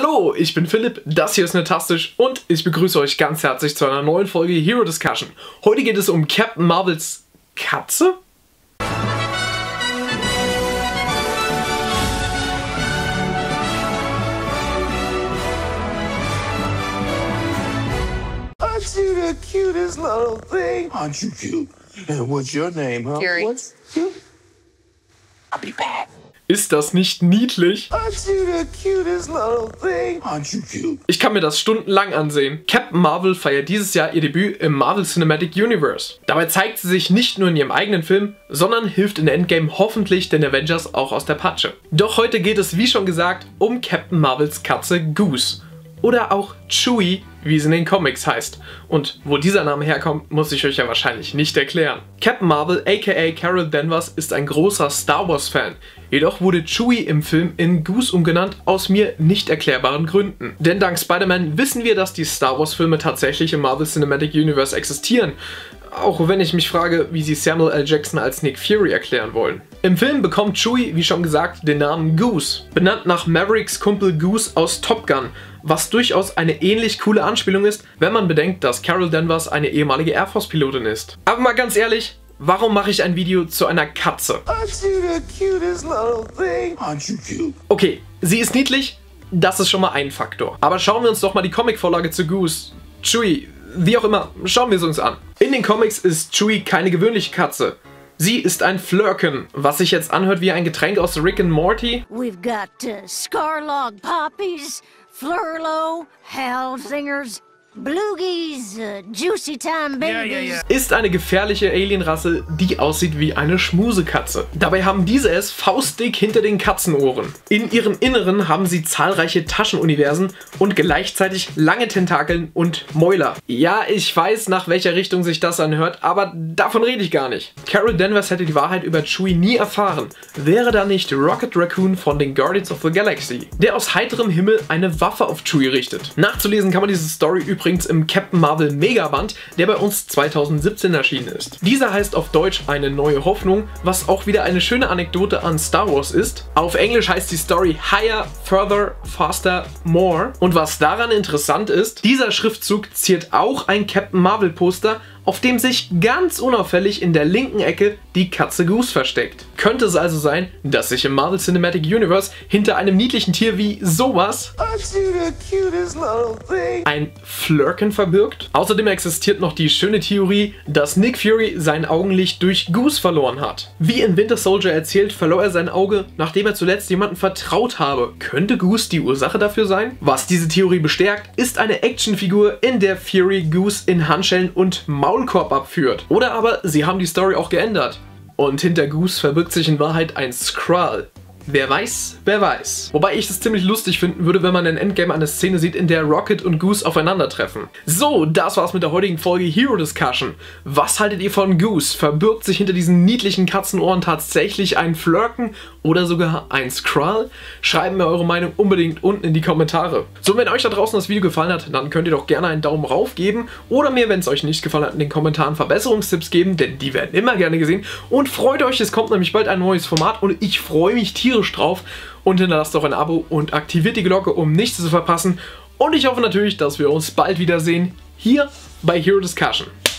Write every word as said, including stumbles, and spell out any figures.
Hallo, ich bin Philipp, das hier ist Netastisch und ich begrüße euch ganz herzlich zu einer neuen Folge Hero Discussion. Heute geht es um Captain Marvels Katze? Aren't you the cutest little thing? Aren't you cute? And what's your name, huh? Fury. What's cute? I'll be back. Ist das nicht niedlich? Aren't you the cutest little thing? Aren't you cute? Ich kann mir das stundenlang ansehen. Captain Marvel feiert dieses Jahr ihr Debüt im Marvel Cinematic Universe. Dabei zeigt sie sich nicht nur in ihrem eigenen Film, sondern hilft in Endgame hoffentlich den Avengers auch aus der Patsche. Doch heute geht es, wie schon gesagt, um Captain Marvels Katze Goose. Oder auch Chewie, wie sie in den Comics heißt. Und wo dieser Name herkommt, muss ich euch ja wahrscheinlich nicht erklären. Captain Marvel aka Carol Danvers ist ein großer Star Wars Fan. Jedoch wurde Chewie im Film in Goose umgenannt, aus mir nicht erklärbaren Gründen. Denn dank Spider-Man wissen wir, dass die Star Wars Filme tatsächlich im Marvel Cinematic Universe existieren. Auch wenn ich mich frage, wie sie Samuel L. Jackson als Nick Fury erklären wollen. Im Film bekommt Chewie, wie schon gesagt, den Namen Goose. Benannt nach Mavericks Kumpel Goose aus Top Gun. Was durchaus eine ähnlich coole Anspielung ist, wenn man bedenkt, dass Carol Danvers eine ehemalige Air Force Pilotin ist. Aber mal ganz ehrlich, warum mache ich ein Video zu einer Katze? Aren't you the cutest little thing? Aren't you cute? Okay, sie ist niedlich, das ist schon mal ein Faktor. Aber schauen wir uns doch mal die Comic-Vorlage zu Goose, Chewie, wie auch immer, schauen wir es uns an. In den Comics ist Chewie keine gewöhnliche Katze. Sie ist ein Flurken, was sich jetzt anhört wie ein Getränk aus Rick and Morty. We've got uh, Scarlog Poppies, Flurlo, Hellsingers, Bloogies, uh, Juicy Time Babies. Yeah, yeah, yeah. Ist eine gefährliche Alienrasse, die aussieht wie eine Schmusekatze. Dabei haben diese es faustdick hinter den Katzenohren. In ihrem Inneren haben sie zahlreiche Taschenuniversen und gleichzeitig lange Tentakeln und Mäuler. Ja, ich weiß, nach welcher Richtung sich das anhört, aber davon rede ich gar nicht. Carol Danvers hätte die Wahrheit über Chewie nie erfahren, wäre da nicht Rocket Raccoon von den Guardians of the Galaxy, der aus heiterem Himmel eine Waffe auf Chewie richtet. Nachzulesen kann man diese Story übrigens im Captain Marvel Megaband, der bei uns zweitausendsiebzehn erschienen ist. Dieser heißt auf Deutsch Eine neue Hoffnung, was auch wieder eine schöne Anekdote an Star Wars ist. Auf Englisch heißt die Story Higher, Further, Faster, More. Und was daran interessant ist, dieser Schriftzug ziert auch ein Captain Marvel Poster, auf dem sich ganz unauffällig in der linken Ecke die Katze Goose versteckt. Könnte es also sein, dass sich im Marvel Cinematic Universe hinter einem niedlichen Tier wie sowas Aren't you the cutest little thing? ein Flurken verbirgt? Außerdem existiert noch die schöne Theorie, dass Nick Fury sein Augenlicht durch Goose verloren hat. Wie in Winter Soldier erzählt, verlor er sein Auge, nachdem er zuletzt jemandem vertraut habe. Könnte Goose die Ursache dafür sein? Was diese Theorie bestärkt, ist eine Actionfigur, in der Fury Goose in Handschellen und Maulkorb abführt. Oder aber sie haben die Story auch geändert. Und hinter Goose verbirgt sich in Wahrheit ein Skrull. Wer weiß, wer weiß. Wobei ich es ziemlich lustig finden würde, wenn man in Endgame eine Szene sieht, in der Rocket und Goose aufeinandertreffen. So, das war's mit der heutigen Folge Hero Discussion. Was haltet ihr von Goose? Verbirgt sich hinter diesen niedlichen Katzenohren tatsächlich ein Flurken oder sogar ein Skrull? Schreibt mir eure Meinung unbedingt unten in die Kommentare. So, wenn euch da draußen das Video gefallen hat, dann könnt ihr doch gerne einen Daumen rauf geben oder mir, wenn es euch nicht gefallen hat, in den Kommentaren Verbesserungstipps geben, denn die werden immer gerne gesehen. Und freut euch, es kommt nämlich bald ein neues Format und ich freue mich tierisch drauf, und hinterlasst doch ein Abo und aktiviert die Glocke, um nichts zu verpassen. Und ich hoffe natürlich, dass wir uns bald wiedersehen hier bei Hero Discussion.